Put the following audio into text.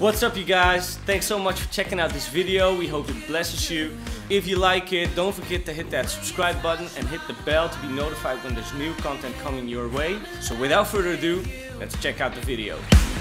What's up you guys? Thanks so much for checking out this video. We hope it blesses you. If you like it, don't forget to hit that subscribe button and hit the bell to be notified when there's new content coming your way. So without further ado, let's check out the video.